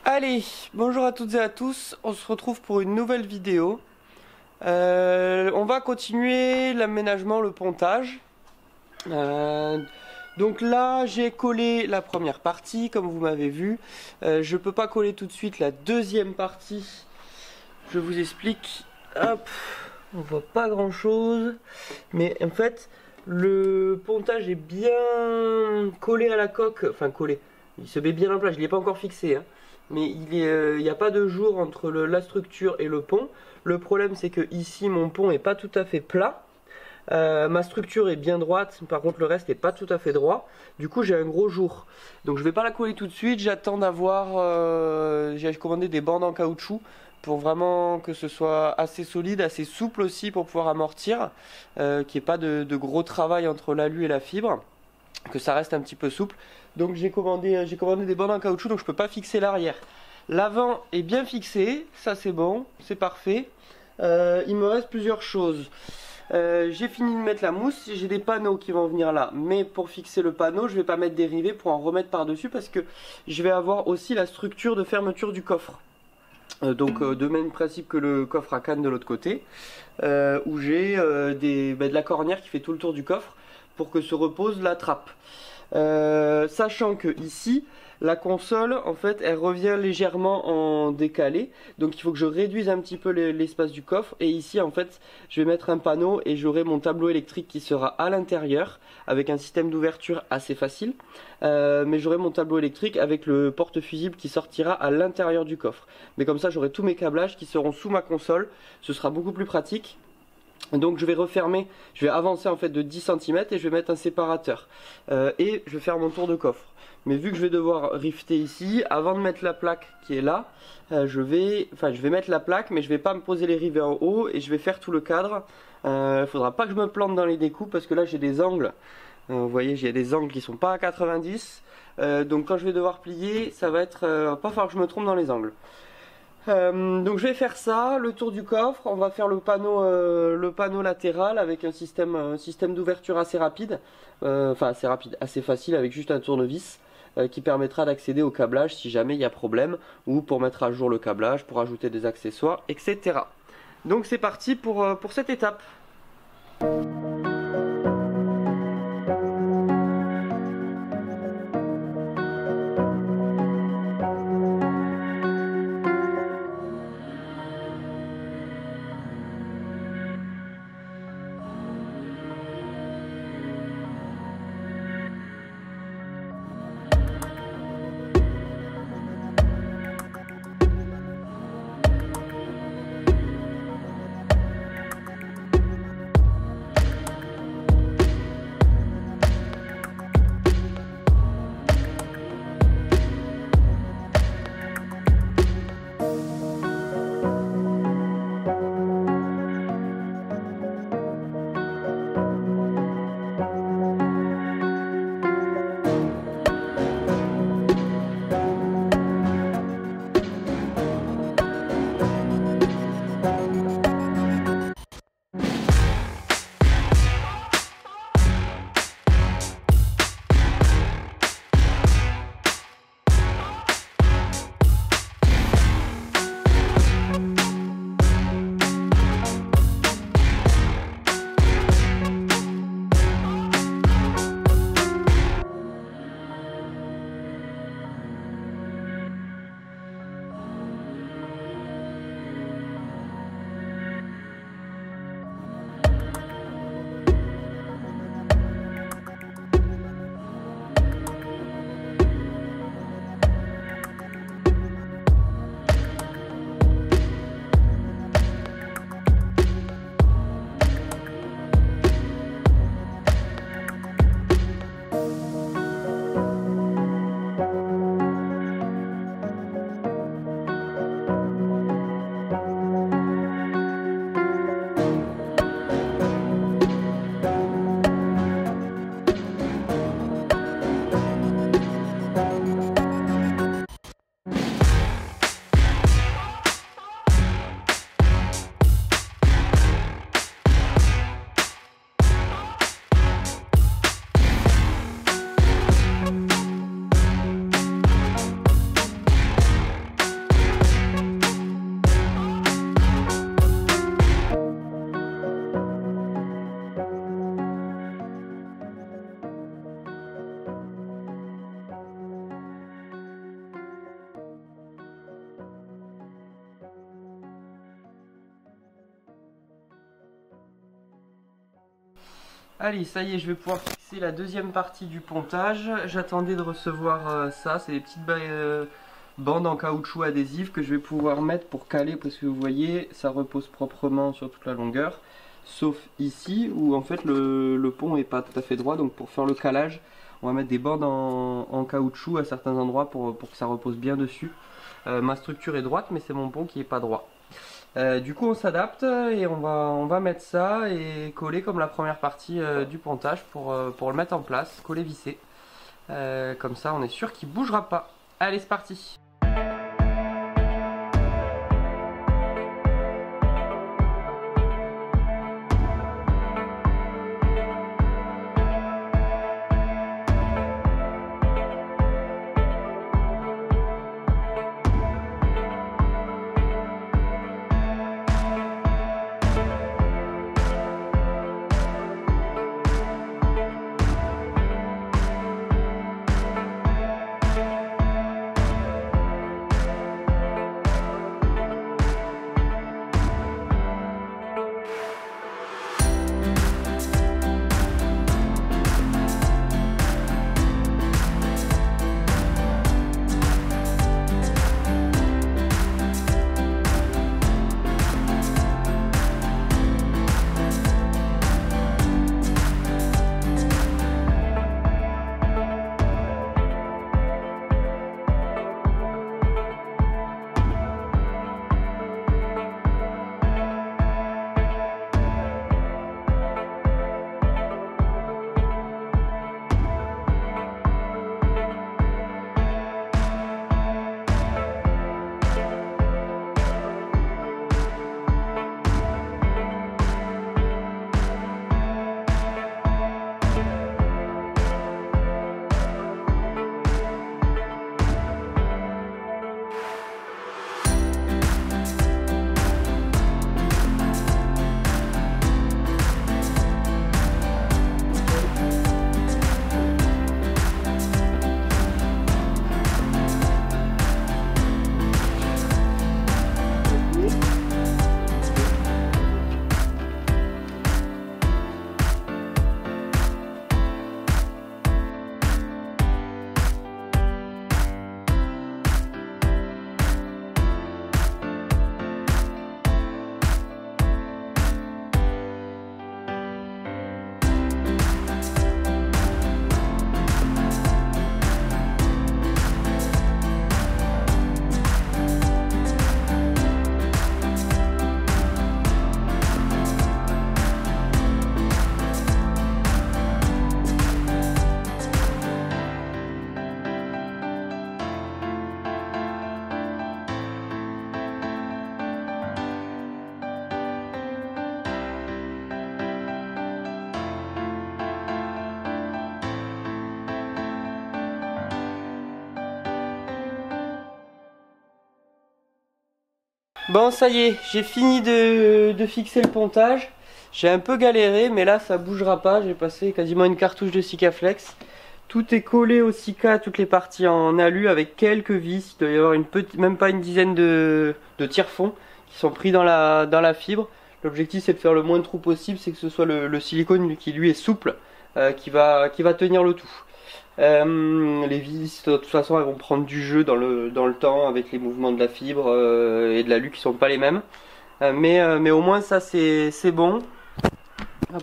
Allez, bonjour à toutes et à tous, on se retrouve pour une nouvelle vidéo. On va continuer l'aménagement, le pontage. Donc là, j'ai collé la première partie, comme vous m'avez vu. Je peux pas coller tout de suite la deuxième partie. Je vous explique. Hop, on voit pas grand chose. Mais en fait, le pontage est bien collé à la coque. Enfin, collé. Il se met bien en place, je ne l'ai pas encore fixé. Hein. Mais il n'y a pas de jour entre la structure et le pont. Le problème, c'est que ici, mon pont est pas tout à fait plat. Ma structure est bien droite, par contre le reste n'est pas tout à fait droit. Du coup j'ai un gros jour. Donc je vais pas la coller tout de suite, j'attends d'avoir... j'ai commandé des bandes en caoutchouc pour vraiment que ce soit assez solide, assez souple aussi pour pouvoir amortir. Qu'il n'y ait pas de gros travail entre l'alu et la fibre. Que ça reste un petit peu souple. Donc j'ai commandé des bandes en caoutchouc, donc je peux pas fixer l'arrière. L'avant est bien fixé, ça c'est bon, c'est parfait. Il me reste plusieurs choses. J'ai fini de mettre la mousse, j'ai des panneaux qui vont venir là, mais pour fixer le panneau je vais pas mettre des rivets pour en remettre par dessus parce que je vais avoir aussi la structure de fermeture du coffre. De même principe que le coffre à canne de l'autre côté, où j'ai de la cornière qui fait tout le tour du coffre pour que se repose la trappe. Sachant que ici la console en fait elle revient légèrement en décalé, donc il faut que je réduise un petit peu l'espace du coffre, et ici en fait je vais mettre un panneau et j'aurai mon tableau électrique qui sera à l'intérieur avec un système d'ouverture assez facile, mais j'aurai mon tableau électrique avec le porte-fusible qui sortira à l'intérieur du coffre, mais comme ça j'aurai tous mes câblages qui seront sous ma console, ce sera beaucoup plus pratique. Donc je vais refermer, je vais avancer en fait de 10 cm et je vais mettre un séparateur. Et je vais faire mon tour de coffre. Mais vu que je vais devoir rifter ici, avant de mettre la plaque qui est là, je vais mettre la plaque mais je vais pas me poser les rivets en haut et je vais faire tout le cadre. Il faudra pas que je me plante dans les découpes parce que là j'ai des angles. Vous voyez, j'ai des angles qui sont pas à 90. Donc quand je vais devoir plier, ça va être pas falloir que je me trompe dans les angles. Donc je vais faire ça, le tour du coffre, on va faire le panneau latéral avec un système d'ouverture assez rapide, assez facile avec juste un tournevis qui permettra d'accéder au câblage si jamais il y a problème, ou pour mettre à jour le câblage, pour ajouter des accessoires, etc. Donc c'est parti pour cette étape. Allez, ça y est, je vais pouvoir fixer la deuxième partie du pontage. J'attendais de recevoir ça, c'est des petites bandes en caoutchouc adhésif que je vais pouvoir mettre pour caler, parce que vous voyez, ça repose proprement sur toute la longueur, sauf ici où en fait le pont est pas tout à fait droit. Donc pour faire le calage, on va mettre des bandes en caoutchouc à certains endroits pour que ça repose bien dessus. Ma structure est droite, mais c'est mon pont qui est pas droit. Du coup on s'adapte et on va mettre ça et coller comme la première partie du pontage pour le mettre en place, coller visser. Comme ça on est sûr qu'il bougera pas. Allez, c'est parti. Bon, ça y est, j'ai fini de fixer le pontage. J'ai un peu galéré, mais là ça bougera pas. J'ai passé quasiment une cartouche de Sikaflex. Tout est collé au Sika, toutes les parties en alu avec quelques vis. Il doit y avoir même pas une dizaine de tire-fonds qui sont pris dans la fibre. L'objectif c'est de faire le moins de trous possible, c'est que ce soit le silicone qui lui est souple, qui va tenir le tout. Les vis de toute façon elles vont prendre du jeu dans le temps avec les mouvements de la fibre et de l'alu qui sont pas les mêmes. Mais au moins ça c'est bon. Hop.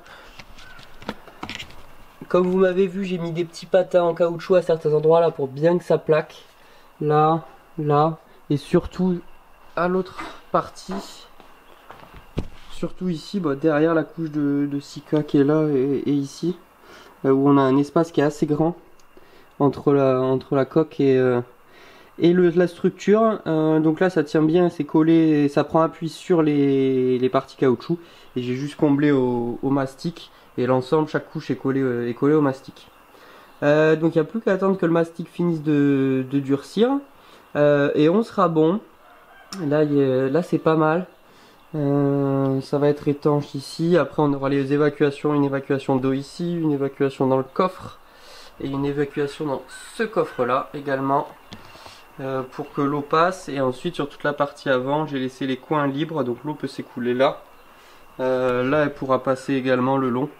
Comme vous m'avez vu, j'ai mis des petits patins en caoutchouc à certains endroits là pour bien que ça plaque. Là, là et surtout à l'autre partie. Surtout ici, derrière la couche de Sika qui est là et ici, où on a un espace qui est assez grand entre la coque et la structure. Donc là ça tient bien, c'est collé, ça prend appui sur les parties caoutchouc. Et j'ai juste comblé au mastic. Et l'ensemble, chaque couche est collée au mastic. Donc il n'y a plus qu'à attendre que le mastic finisse de durcir. Et on sera bon. Là c'est pas mal. Ça va être étanche ici. Après on aura les évacuations, une évacuation d'eau ici, une évacuation dans le coffre. Et une évacuation dans ce coffre là également. Pour que l'eau passe. Et ensuite sur toute la partie avant, j'ai laissé les coins libres. Donc l'eau peut s'écouler là. Là elle pourra passer également le long.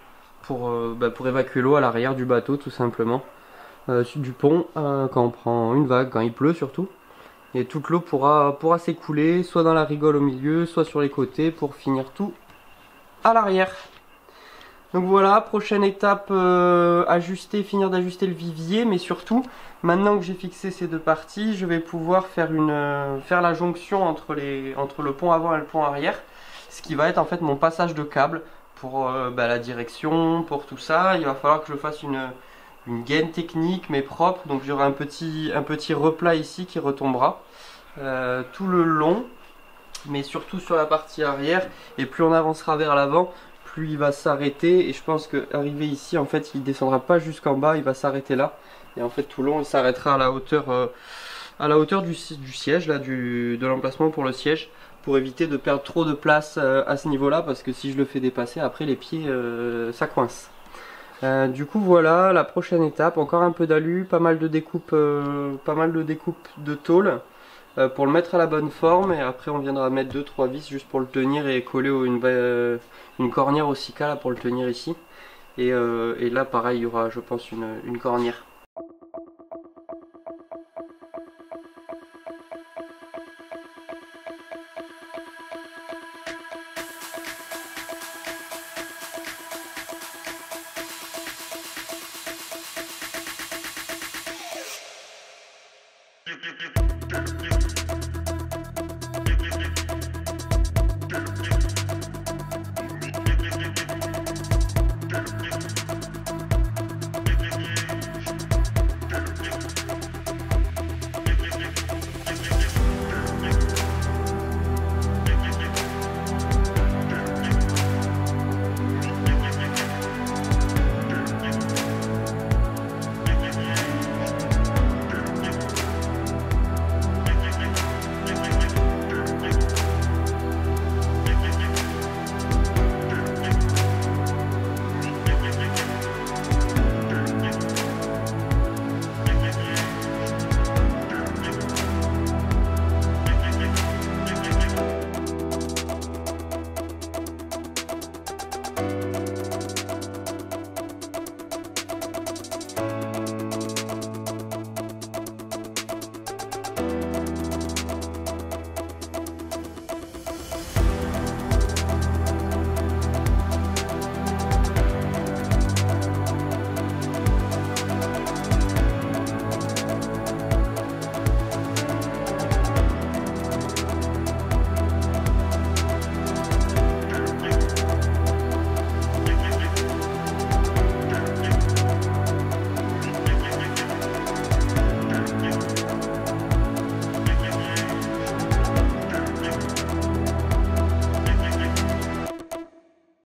pour évacuer l'eau à l'arrière du bateau tout simplement, du pont, quand on prend une vague, quand il pleut surtout. Et toute l'eau pourra s'écouler, soit dans la rigole au milieu, soit sur les côtés, pour finir tout à l'arrière. Donc voilà, prochaine étape, finir d'ajuster le vivier, mais surtout, maintenant que j'ai fixé ces deux parties, je vais pouvoir faire la jonction entre le pont avant et le pont arrière, ce qui va être en fait mon passage de câble pour la direction, pour tout ça. Il va falloir que je fasse une gaine technique mais propre, donc j'aurai un petit replat ici qui retombera tout le long, mais surtout sur la partie arrière, et plus on avancera vers l'avant, plus il va s'arrêter, et je pense que arrivé ici en fait il descendra pas jusqu'en bas, il va s'arrêter là, et en fait tout le long il s'arrêtera à la hauteur du siège là, de l'emplacement pour le siège, pour éviter de perdre trop de place à ce niveau là, parce que si je le fais dépasser après les pieds ça coince. Du coup voilà la prochaine étape, encore un peu d'alu, pas mal de découpes de tôle pour le mettre à la bonne forme, et après on viendra mettre 2-3 vis juste pour le tenir et coller une cornière au Sika là pour le tenir ici, et là pareil il y aura je pense une cornière.